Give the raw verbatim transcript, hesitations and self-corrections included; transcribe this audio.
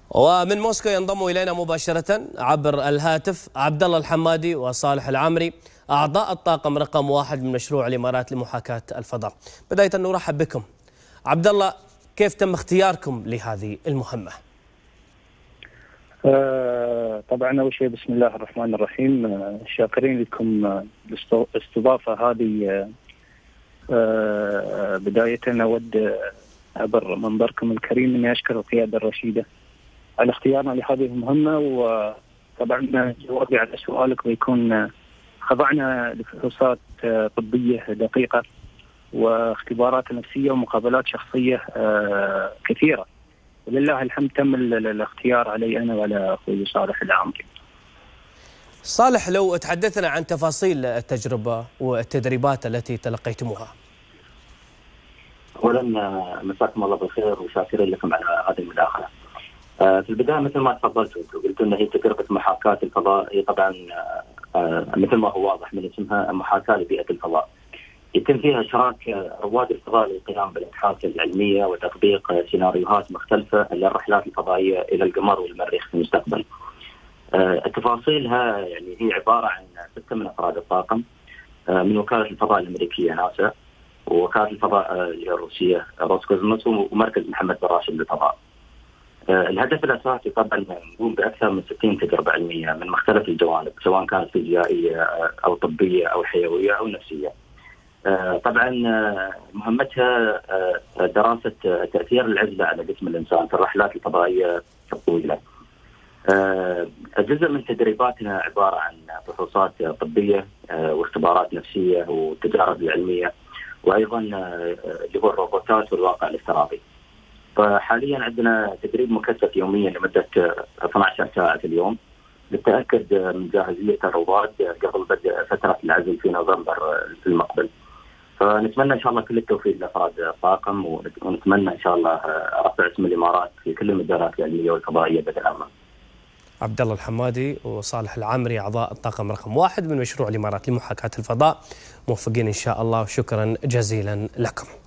ومن موسكو ينضم إلينا مباشرة عبر الهاتف عبد الله الحمادي وصالح العمري، أعضاء الطاقم رقم واحد من مشروع الإمارات لمحاكاة الفضاء. بداية نرحب بكم. عبد الله، كيف تم اختياركم لهذه المهمة؟ آه طبعا أول شيء بسم الله الرحمن الرحيم، آه شاكرين لكم الاستضافة هذه. آه بداية أود عبر منبركم الكريم أني أشكر القيادة الرشيدة على اختيارنا لهذه المهمة، وطبعا جوابي على سؤالك بيكون خضعنا لفحوصات طبية دقيقة واختبارات نفسية ومقابلات شخصية كثيرة، ولله الحمد تم الاختيار علي أنا وعلى أخوي صالح العمري. صالح، لو تحدثنا عن تفاصيل التجربة والتدريبات التي تلقيتموها. أولا مساكم الله بالخير وشاكرين لكم على هذه المداخلة. في البداية مثل ما تفضلتوا وقلتوا أن هي تجربة محاكاة الفضاء، هي طبعا مثل ما هو واضح من اسمها محاكاة لبيئة الفضاء. يتم فيها إشراك رواد الفضاء للقيام بالأبحاث العلمية وتطبيق سيناريوهات مختلفة للرحلات الفضائية إلى القمر والمريخ في المستقبل. التفاصيلها يعني هي عبارة عن ستة من أفراد الطاقم من وكالة الفضاء الأمريكية ناسا، ووكالة الفضاء الروسية روسكوزموس، ومركز محمد بن راشد للفضاء. الهدف الأساسي طبعا نقوم بأكثر من ستين تجربة علمية من مختلف الجوانب، سواء كانت فيزيائية أو طبية أو حيوية أو نفسية. طبعا مهمتها دراسة تأثير العزلة على جسم الإنسان في الرحلات الفضائية الطويلة. جزء من تدريباتنا عبارة عن فحوصات طبية واختبارات نفسية والتجارب العلمية، وأيضا اللي هو الروبوتات والواقع الافتراضي. فحاليا عندنا تدريب مكثف يوميا لمدة اثنتي عشرة ساعة في اليوم للتأكد من جاهزية الرواد قبل بدء فترة العزل في نوفمبر المقبل. فنتمنى إن شاء الله كل التوفيق لأفراد الطاقم، ونتمنى إن شاء الله رفع اسم الإمارات في كل المجالات العلمية والفضائية بدءا أمام. عبد الله الحمادي وصالح العمري، أعضاء الطاقم رقم واحد من مشروع الإمارات لمحاكاة الفضاء، موفقين إن شاء الله، وشكرا جزيلا لكم.